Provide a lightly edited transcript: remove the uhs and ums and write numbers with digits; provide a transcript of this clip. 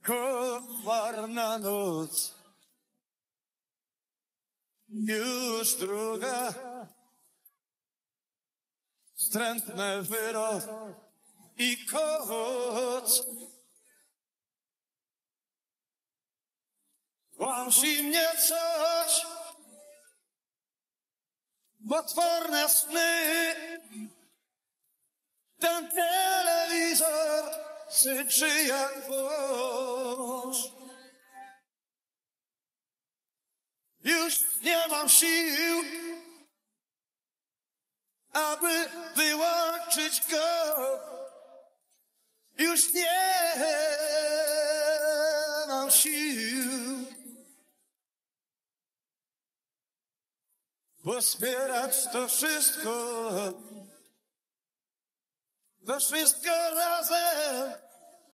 koszmarna noc, już druga, wstrętny wyrok i koc. Łamsi mnie coś, potworne sny, ten telewizor syczy jak wąż. Już nie mam sił, aby wyłączyć go. Już nie mam sił, pozbierać to wszystko razem.